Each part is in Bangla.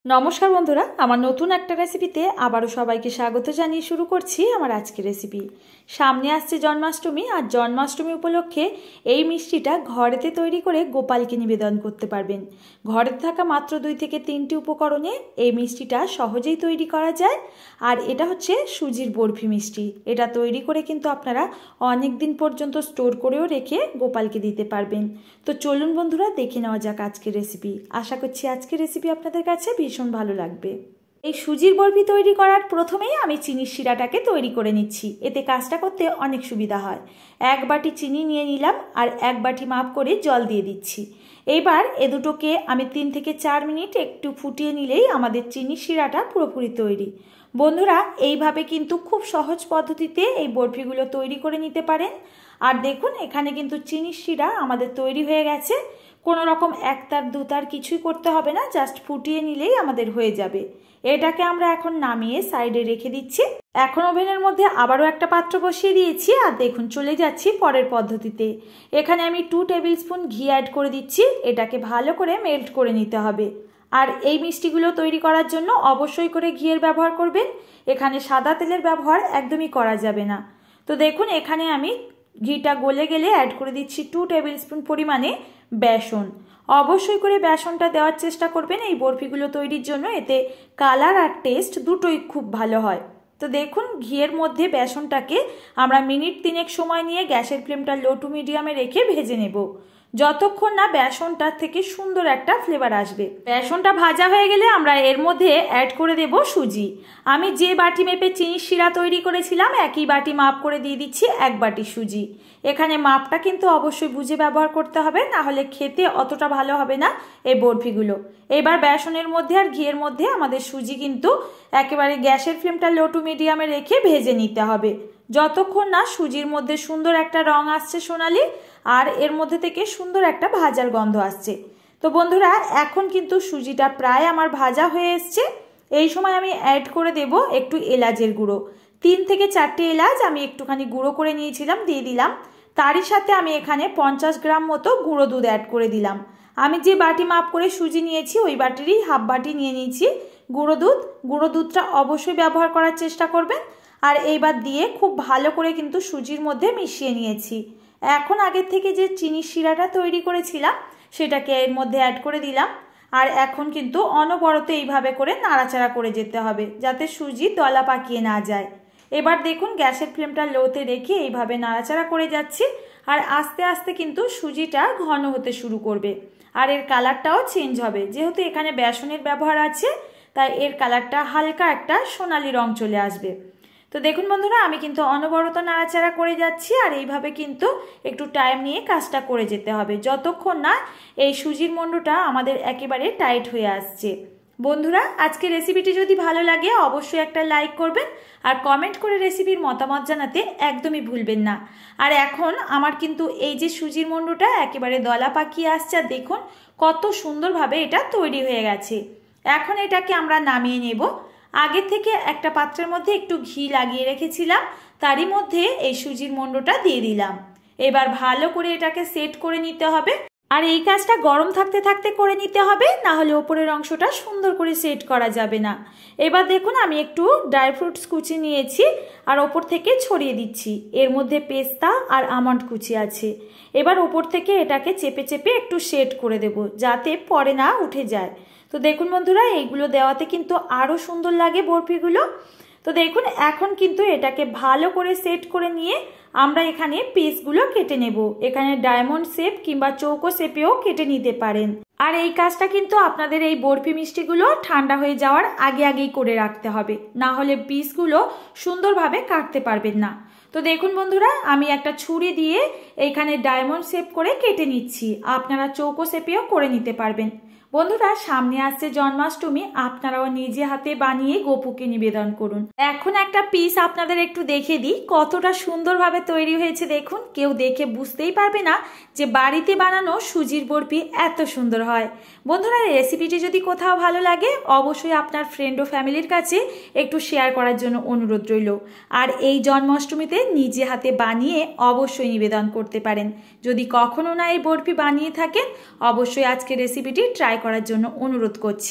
নমস্কার বন্ধুরা, আমার নতুন একটা রেসিপিতে আবারও সবাইকে স্বাগত জানিয়ে শুরু করছি আমার আজকের রেসিপি। সামনে আসছে জন্মাষ্টমী, আর জন্মাষ্টমী উপলক্ষে এই মিষ্টিটা ঘরেতে তৈরি করে গোপালকে নিবেদন করতে পারবেন। ঘরে থাকা মাত্র 2 থেকে 3টি উপকরণে এই মিষ্টিটা সহজেই তৈরি করা যায়। আর এটা হচ্ছে সুজির বরফি মিষ্টি। এটা তৈরি করে কিন্তু আপনারা অনেক দিন পর্যন্ত স্টোর করেও রেখে গোপালকে দিতে পারবেন। তো চলুন বন্ধুরা, দেখে নেওয়া যাক আজকের রেসিপি। আশা করছি আজকের রেসিপি আপনাদের কাছে ভীষণ ভালো লাগবে। এই সুজির বরফি তৈরি করার প্রথমেই আমি চিনির শিরাটাকে তৈরি করে নিচ্ছি। এতে কাজটা করতে অনেক সুবিধা হয়। 1 বাটি চিনি নিয়ে নিলাম আর 1 বাটি মাপ করে জল দিয়ে দিচ্ছি। এবার এ দুটোকে আমি 3 থেকে 4 মিনিট একটু ফুটিয়ে নিলেই আমাদের চিনির শিরাটা পুরোপুরি তৈরি। বন্ধুরা, এইভাবে কিন্তু খুব সহজ পদ্ধতিতে এই বরফিগুলো তৈরি করে নিতে পারেন। আর দেখুন, এখানে কিন্তু চিনির শিরা আমাদের তৈরি হয়ে গেছে। কোনো রকম একতার দুতার কিছুই করতে হবে না, জাস্ট ফুটিয়ে নিলেই আমাদের হয়ে যাবে। এটাকে আমরা এখন নামিয়ে সাইডে রেখে দিচ্ছি। এখন ওভেনের মধ্যে আবারও একটা পাত্র বসিয়ে দিয়েছি। আর দেখুন, চলে যাচ্ছি পরের পদ্ধতিতে। এখানে আমি 2 টেবিল স্পুন ঘি অ্যাড করে দিচ্ছি। এটাকে ভালো করে মেল্ট করে নিতে হবে। আর এই মিষ্টিগুলো তৈরি করার জন্য অবশ্যই করে ঘিয়ের ব্যবহার করবেন। এখানে সাদা তেলের ব্যবহার একদমই করা যাবে না। তো দেখুন, এখানে আমি ঘিটা গলে গেলে অ্যাড করে দিচ্ছি 2 টেবিল স্পুন পরিমাণে বেসন। অবশ্যই করে বেসনটা দেওয়ার চেষ্টা করবেন এই বরফিগুলো তৈরির জন্য। এতে কালার আর টেস্ট দুটোই খুব ভালো হয়। তো দেখুন, ঘিয়ের মধ্যে বেসনটাকে আমরা মিনিট 3 সময় নিয়ে গ্যাসের ফ্লেমটা লো টু মিডিয়ামে রেখে ভেজে নেব, যতক্ষণ না বেসনটার থেকে সুন্দর একটা ফ্লেভার আসবে। বেসনটা ভাজা হয়ে গেলে আমরা এর মধ্যে অ্যাড করে দেব সুজি। আমি যে বাটি মেপে চিনির শিরা তৈরি করেছিলাম একই বাটি মাপ করে দিয়ে দিচ্ছি 1 বাটি সুজি। এখানে মাপটা কিন্তু অবশ্যই বুঝে ব্যবহার করতে হবে, না হলে খেতে অতটা ভালো হবে না এই বরফিগুলো। এবার বেসনের মধ্যে আর ঘিয়ের মধ্যে আমাদের সুজি কিন্তু একেবারে গ্যাসের ফ্লেমটা লো টু মিডিয়ামে রেখে ভেজে নিতে হবে, যতক্ষণ না সুজির মধ্যে সুন্দর একটা রং আসছে সোনালি, আর এর মধ্যে থেকে সুন্দর একটা ভাজার গন্ধ আসছে। তো বন্ধুরা, এখন কিন্তু সুজিটা প্রায় আমার ভাজা হয়ে এসছে। এই সময় আমি অ্যাড করে দেব একটু এলাচের গুঁড়ো। 3 থেকে 4টে এলাচ আমি একটুখানি গুঁড়ো করে নিয়েছিলাম, দিয়ে দিলাম। তারই সাথে আমি এখানে 50 গ্রাম মতো গুঁড়ো দুধ অ্যাড করে দিলাম। আমি যে বাটি মাপ করে সুজি নিয়েছি ওই বাটিরই হাফ বাটি নিয়ে নিয়েছি গুঁড়ো দুধ। গুঁড়ো দুধটা অবশ্যই ব্যবহার করার চেষ্টা করবেন। আর এইবার দিয়ে খুব ভালো করে কিন্তু সুজির মধ্যে মিশিয়ে নিয়েছি। এখন আগের থেকে যে চিনির শিরাটা তৈরি করেছিলাম সেটাকে এর মধ্যে অ্যাড করে দিলাম। আর এখন কিন্তু অনবরত এইভাবে করে নাড়াচাড়া করে যেতে হবে, যাতে সুজি দলা পাকিয়ে না যায়। এবার দেখুন, গ্যাসের ফ্লেমটা লোতে রেখে এইভাবে নাড়াচাড়া করে যাচ্ছি। আর আস্তে আস্তে কিন্তু সুজিটা ঘন হতে শুরু করবে, আর এর কালারটাও চেঞ্জ হবে। যেহেতু এখানে বেসনের ব্যবহার আছে, তাই এর কালারটা হালকা একটা সোনালি রং চলে আসবে। তো দেখুন বন্ধুরা, আমি কিন্তু অনবরত নাড়াচাড়া করে যাচ্ছি। আর এইভাবে কিন্তু একটু টাইম নিয়ে কাজটা করে যেতে হবে, যতক্ষণ না এই সুজির মণ্ডটা আমাদের একেবারে টাইট হয়ে আসছে। বন্ধুরা, আজকে রেসিপিটি যদি ভালো লাগে অবশ্যই একটা লাইক করবেন, আর কমেন্ট করে রেসিপির মতামত জানাতে একদমই ভুলবেন না। আর এখন আমার কিন্তু এই যে সুজির মণ্ডটা একেবারে দলা পাকিয়ে আসছে, আর দেখুন কত সুন্দরভাবে এটা তৈরি হয়ে গেছে। এখন এটাকে আমরা নামিয়ে নেব। আগে থেকে একটা পাত্রের মধ্যে একটু ঘি লাগিয়ে রেখেছিলাম, তারই মধ্যে এই সুজির মণ্ডটা দিয়ে দিলাম। এবার ভালো করে এটাকে সেট করে নিতে হবে। আর এই কাজটা গরম থাকতে থাকতে করে নিতে হবে, না হলে ওপরের অংশটা সুন্দর করে সেট করা যাবে না। এবার দেখুন, আমি একটু ড্রাই ফ্রুটস কুচি নিয়েছি আর ওপর থেকে ছড়িয়ে দিচ্ছি। এর মধ্যে পেস্তা আর আমন্ড কুচি আছে। এবার ওপর থেকে এটাকে চেপে চেপে একটু সেট করে দেব, যাতে পরে না উঠে যায়। তো দেখুন বন্ধুরা, এইগুলো দেওয়াতে কিন্তু আরও সুন্দর লাগে বরফিগুলো। তো দেখুন, এখন কিন্তু এটাকে ভালো করে সেট করে নিয়ে আমরা এখানে পিসগুলো কেটে নেব। এখানে ডায়মন্ড শেপ কিংবা চৌকো শেপেও কেটে নিতে পারেন। আর এই কাজটা কিন্তু আপনাদের এই বরফি মিষ্টিগুলো ঠান্ডা হয়ে যাওয়ার আগে আগেই করে রাখতে হবে, না হলে পিসগুলো সুন্দরভাবে কাটতে পারবেন না। তো দেখুন বন্ধুরা, আমি একটা ছুরি দিয়ে এইখানে ডায়মন্ড শেপ করে কেটে নিচ্ছি। আপনারা চৌকো শেপেও করে নিতে পারবেন। বন্ধুরা, সামনে আসছে জন্মাষ্টমী, আপনারাও নিজে হাতে বানিয়ে গোপুকে নিবেদন করুন। এখন একটা পিস আপনাদের একটু দেখে দিই, কতটা সুন্দরভাবে তৈরি হয়েছে। দেখুন, কেউ দেখে বুঝতেই পারবে না যে বাড়িতে বানানো সুজির বরফি এত সুন্দর হয়। বন্ধুরা, রেসিপিটি যদি কোথাও ভালো লাগে অবশ্যই আপনার ফ্রেন্ড ও ফ্যামিলির কাছে একটু শেয়ার করার জন্য অনুরোধ রইল। আর এই জন্মাষ্টমীতে নিজে হাতে বানিয়ে অবশ্যই নিবেদন করতে পারেন। যদি কখনো না এই বরফি বানিয়ে থাকেন অবশ্যই আজকে রেসিপিটি ট্রাই করার জন্য অনুরোধ করছি।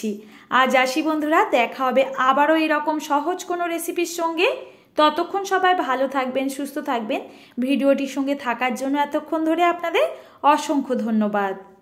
আজ আসি বন্ধুরা, দেখা হবে আবারও এরকম সহজ কোনো রেসিপির সঙ্গে। ততক্ষণ সবাই ভালো থাকবেন, সুস্থ থাকবেন। ভিডিওটির সঙ্গে থাকার জন্য এতক্ষণ ধরে আপনাদের অসংখ্য ধন্যবাদ।